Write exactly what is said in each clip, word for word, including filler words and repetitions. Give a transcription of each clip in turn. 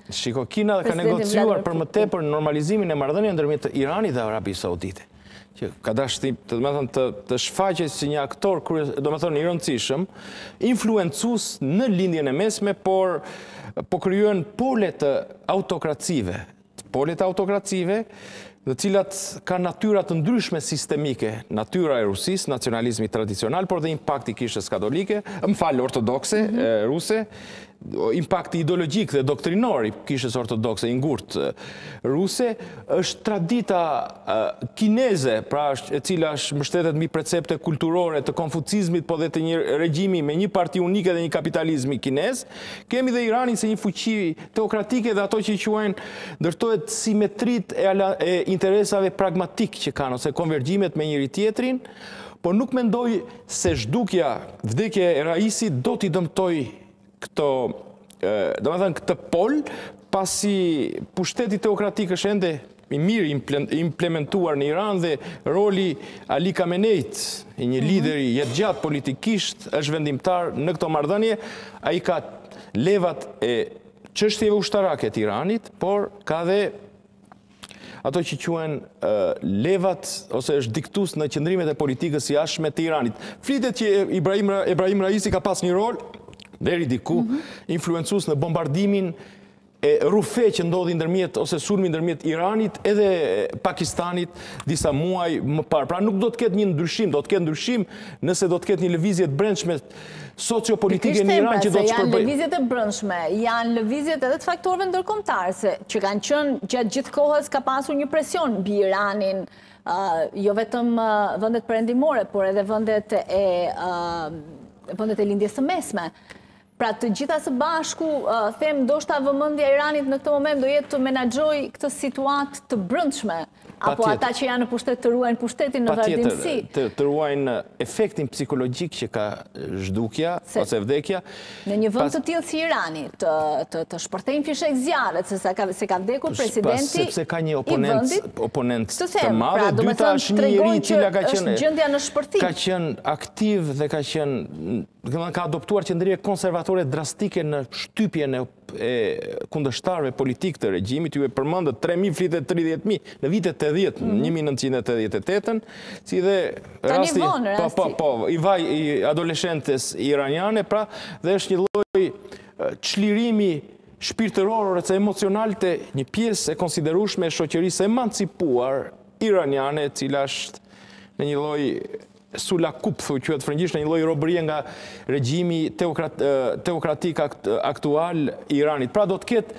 Shiko, Kina ka negociuar për më tepër normalizimin e marrëdhënieve ndërmjet Iranit dhe Arabisë Saudite, që ka dashur të, domethënë të, të shfaqet si një aktor, domethënë i rëndësishëm, influencues në lindjen e mesme, por po krijuan pole të autokracive, pole të autokracive, të cilat ka natyra të ndryshme sistemike, natyra e Rusisë, nacionalizmi tradicional, por dhe impakti kishës katolike, më fal, ortodokse, mm -hmm. ruse, impakti ideologjik dhe doktrinor i kishës ortodokse i ngurtë ruse, është tradita kineze, pra e cila është mbështetet mbi precepte kulturore të konfucizmit, po dhe të një regjimi me një parti unike dhe një kapitalizmi kinez. Kemi dhe Iranin se një fuqi teokratike dhe ato që i quajnë ndërtohet simetrit e, e interesave pragmatik që kanë, ose konvergjimet me njëri tjetrin, por nuk mendoj se zhdukja, vdekja e Raisit do t'i dëmtoj këto, do me thënë këtë pol, pasi pushteti teokratik është ende i mirë implementuar në Iran dhe roli Ali Khameneit, një lideri jetë gjatë politikisht, është vendimtar në këto marrëdhënie. Ai ka levat e çështjeve ushtarake të Iranit, por ka dhe ato që quhen levat, ose është diktues në qëndrimet e politikës jashtme të Iranit. Flitet që Ibrahim, Ibrahim Raisi ka pas një rol deri diku, mm -hmm. influencues në bombardimin e rufe që ndodhi ndërmjet, ose sulmi ndërmjet Iranit edhe Pakistanit disa muaj më parë. Pra nuk do të ketë një ndryshim, do të ketë ndryshim nëse do të ketë një lëvizje të brendshme sociopolitike në Iran që do të shpërbëjë. Janë lëvizjet e brendshme, janë lëvizjet edhe të faktorëve ndërkombëtar, se që kanë qenë gjatë gjithë kohës ka pasur një presion mbi Iranin, uh, jo vetëm uh, vendet perëndimore, por edhe vendet e uh, vendet e lindjes së mesme. Pra të gjitha së bashku, uh, them, ndoshta vëmendja e Iranit në këtë moment do jetë të menaxhojë këtë situatë të brendshme, apo ata që janë në pushtet të ruajnë pushtetin në vazhdimsi. Të, të ruajnë efektin psikologjik që ka zhdukja se, ose vdekja. Në një vend të tillë si Irani, të, të, të shpërthejnë fishek zjarret se, se, ka, se ka vdekur presidenti sepse ka një oponent, i vendit, oponent të, të madh, pra, dyta është një njeri i cili ka qenë gjendja në shpërthim. Ka qenë aktiv dhe ka qenë ka adoptuar qëndrije konservatore drastike në shtypjen e e kundërshtarëve politik të regjimit. Ju e përmendët tre mijë flitet tridhjetë mijë në vitet tetëdhjetë, mm -hmm. një mijë nëntëqind e tetëdhjetë e tetën, si dhe rasti, vonë, po, po, po, i vaj i adoleshentes iraniane, pra, dhe është një lloj çlirimi shpirtëror ose emocional të një pjesë e konsiderueshme e shoqërisë emancipuar iraniane, e cila është në një lloj sula kup, thuj quhet frëngjisht, në një lloj robërie nga regjimi teokrat, teokratik aktual i Iranit. Pra do të ketë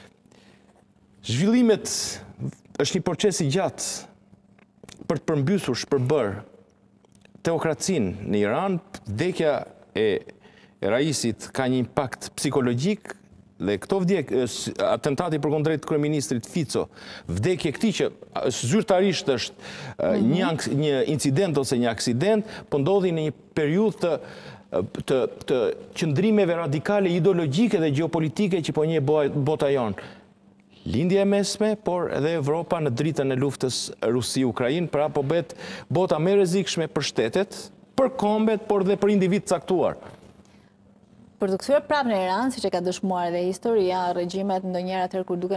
zhvillimet, është një proces i gjatë për të përmbysur, shpërbër teokracinë në Iran. Vdekja e, e Raisit ka një impakt psikologjik. Dhe këto vdek, atentati për kundrejt kryeministrit Fico, vdekje këtij që zyrtarisht është mm-hmm. një, një incident ose një aksident, po ndodhi në një periudhë të, të, të qëndrimeve radikale ideologjike dhe geopolitike që po njeh bota jonë. Lindja e mesme, por edhe Evropa në dritën e luftës Rusi-Ukrainë, pra po bëhet bota më e rrezikshme për shtetet, për kombet, por dhe për individ caktuar. Për të kthyer prapë në Iran, siç e ka dëshmuar edhe historia, regjimet ndonjëherë atëherë kur duke